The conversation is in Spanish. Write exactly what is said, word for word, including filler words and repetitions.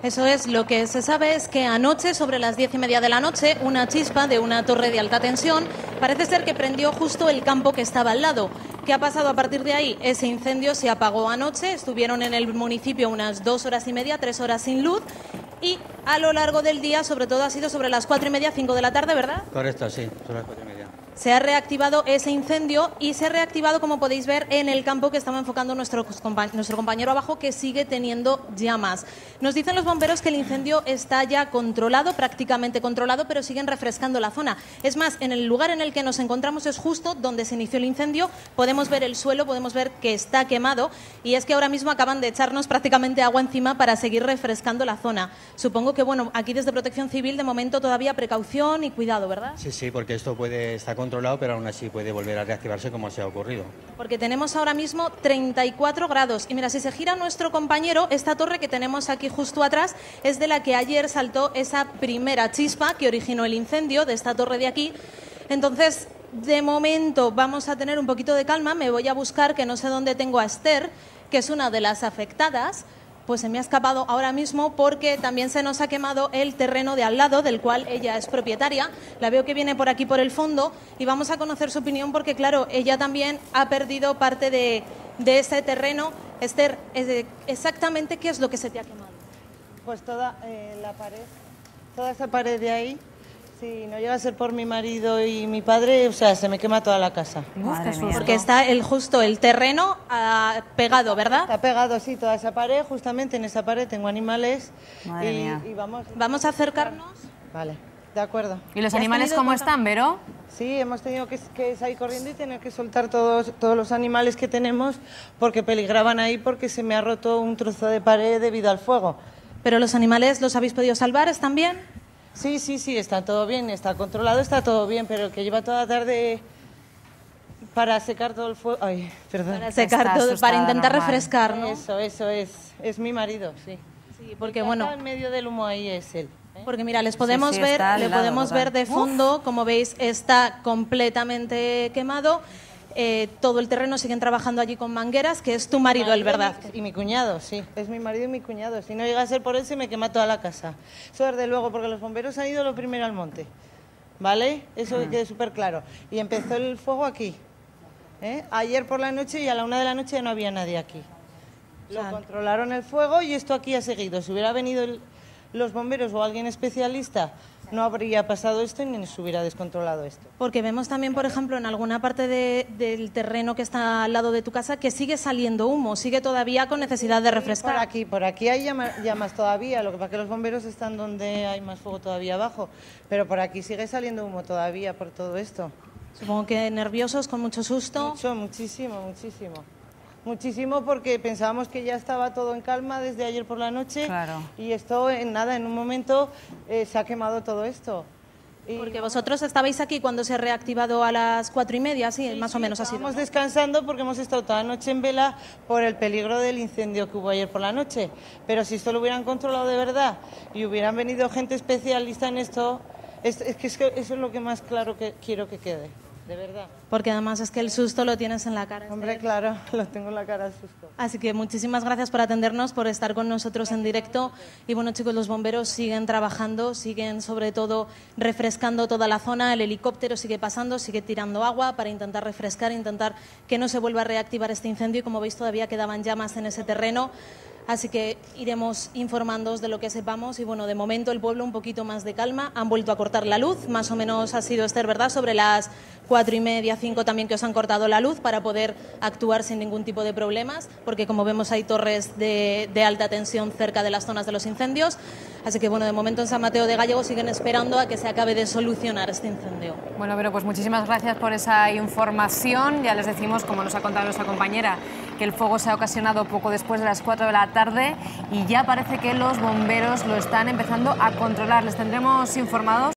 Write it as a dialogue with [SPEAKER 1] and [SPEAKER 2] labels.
[SPEAKER 1] Eso es, lo que se sabe es que anoche, sobre las diez y media de la noche, una chispa de una torre de alta tensión parece ser que prendió justo el campo que estaba al lado. ¿Qué ha pasado a partir de ahí? Ese incendio se apagó anoche, estuvieron en el municipio unas dos horas y media, tres horas sin luz, y a lo largo del día, sobre todo ha sido sobre las cuatro y media, cinco de la tarde, ¿verdad?
[SPEAKER 2] Correcto, sí, sobre las cuatro y media.
[SPEAKER 1] Se ha reactivado ese incendio y se ha reactivado, como podéis ver, en el campo que estaba enfocando nuestro, nuestro compañero abajo, que sigue teniendo llamas. Nos dicen los bomberos que el incendio está ya controlado, prácticamente controlado, pero siguen refrescando la zona. Es más, en el lugar en el que nos encontramos es justo donde se inició el incendio. Podemos ver el suelo, podemos ver que está quemado, y es que ahora mismo acaban de echarnos prácticamente agua encima para seguir refrescando la zona. Supongo que, bueno, aquí desde Protección Civil, de momento todavía precaución y cuidado, ¿verdad?
[SPEAKER 2] Sí, sí, porque esto puede estar controlado, pero aún así puede volver a reactivarse como se ha ocurrido.
[SPEAKER 1] Porque tenemos ahora mismo treinta y cuatro grados. Y mira, si se gira nuestro compañero, esta torre que tenemos aquí justo atrás es de la que ayer saltó esa primera chispa que originó el incendio de esta torre de aquí. Entonces, de momento vamos a tener un poquito de calma. Me voy a buscar, que no sé dónde tengo a Esther, que es una de las afectadas. Pues se me ha escapado ahora mismo porque también se nos ha quemado el terreno de al lado, del cual ella es propietaria. La veo que viene por aquí por el fondo y vamos a conocer su opinión porque, claro, ella también ha perdido parte de, de ese terreno. Esther, ¿exactamente qué es lo que se te ha quemado?
[SPEAKER 3] Pues toda eh, la pared, toda esa pared de ahí. Si no llega a ser por mi marido y mi padre, o sea, se me quema toda la casa.
[SPEAKER 1] Madre mía. Porque está el, justo el terreno uh, pegado, ¿verdad?
[SPEAKER 3] Está pegado, sí, toda esa pared. Justamente en esa pared tengo animales.
[SPEAKER 4] Madre
[SPEAKER 3] y,
[SPEAKER 4] mía.
[SPEAKER 3] y vamos...
[SPEAKER 1] Vamos a acercarnos.
[SPEAKER 3] Vale, de acuerdo.
[SPEAKER 4] ¿Y los animales cómo están, Vero?
[SPEAKER 3] Sí, hemos tenido que, que salir corriendo y tener que soltar todos, todos los animales que tenemos porque peligraban ahí, porque se me ha roto un trozo de pared debido al fuego.
[SPEAKER 1] ¿Pero los animales los habéis podido salvar? ¿Están bien?
[SPEAKER 3] Sí, sí, sí, está todo bien, está controlado, está todo bien, pero el que lleva toda la tarde para secar todo el fuego... Ay, perdón.
[SPEAKER 1] Para secar todo, para intentar normal. refrescar, ¿no?
[SPEAKER 3] Eso, eso es, es mi marido, sí.
[SPEAKER 1] Sí, porque bueno...
[SPEAKER 3] en medio del humo ahí es él. ¿eh?
[SPEAKER 1] Porque mira, les podemos
[SPEAKER 4] sí, sí,
[SPEAKER 1] ver, le
[SPEAKER 4] lado,
[SPEAKER 1] podemos
[SPEAKER 4] total.
[SPEAKER 1] ver de fondo, Uf. como veis, está completamente quemado. Eh, todo el terreno, siguen trabajando allí con mangueras, que es tu marido, marido el verdad.
[SPEAKER 3] Y mi cuñado, sí, es mi marido y mi cuñado. Si no llega a ser por él, se me quema toda la casa. Eso desde luego, porque los bomberos han ido lo primero al monte, ¿vale? Eso mm. quede súper claro. Y empezó el fuego aquí, ¿eh? Ayer por la noche y a la una de la noche ya no había nadie aquí. Lo o sea, controlaron el fuego y esto aquí ha seguido. Si hubiera venido el, los bomberos o alguien especialista, no habría pasado esto ni se hubiera descontrolado esto.
[SPEAKER 1] Porque vemos también, por ejemplo, en alguna parte de, del terreno que está al lado de tu casa que sigue saliendo humo, sigue todavía con necesidad de refrescar.
[SPEAKER 3] Por aquí, por aquí hay llamas, llamas todavía, lo que pasa es que los bomberos están donde hay más fuego todavía abajo, pero por aquí sigue saliendo humo todavía por todo esto.
[SPEAKER 1] Supongo que nerviosos, con mucho susto.
[SPEAKER 3] Mucho, muchísimo, muchísimo. Muchísimo porque pensábamos que ya estaba todo en calma desde ayer por la noche.
[SPEAKER 4] Claro.
[SPEAKER 3] Y esto, en nada, en un momento eh, se ha quemado todo esto. Y...
[SPEAKER 1] Porque vosotros estabais aquí cuando se ha reactivado a las cuatro y media, sí, sí más sí, o menos así.
[SPEAKER 3] Estamos
[SPEAKER 1] ¿no?
[SPEAKER 3] descansando porque hemos estado toda la noche en vela por el peligro del incendio que hubo ayer por la noche. Pero si esto lo hubieran controlado de verdad y hubieran venido gente especialista en esto, es, es que eso es lo que más claro que quiero que quede. De verdad.
[SPEAKER 1] Porque además es que el susto lo tienes en la cara.
[SPEAKER 3] Hombre, claro, lo tengo en la cara el susto.
[SPEAKER 1] Así que muchísimas gracias por atendernos, por estar con nosotros en directo. Y bueno, chicos, los bomberos siguen trabajando, siguen sobre todo refrescando toda la zona. El helicóptero sigue pasando, sigue tirando agua para intentar refrescar, intentar que no se vuelva a reactivar este incendio. Y como veis, todavía quedaban llamas en ese terreno. Así que iremos informándoos de lo que sepamos y bueno, de momento el pueblo un poquito más de calma. Han vuelto a cortar la luz, más o menos ha sido, Esther, ¿verdad? Sobre las cuatro y media, cinco también que os han cortado la luz para poder actuar sin ningún tipo de problemas, porque como vemos hay torres de, de alta tensión cerca de las zonas de los incendios. Así que bueno, de momento en San Mateo de Gállego siguen esperando a que se acabe de solucionar este incendio.
[SPEAKER 4] Bueno, pero pues muchísimas gracias por esa información. Ya les decimos, como nos ha contado nuestra compañera, que el fuego se ha ocasionado poco después de las cuatro de la tarde y ya parece que los bomberos lo están empezando a controlar. Les tendremos informados.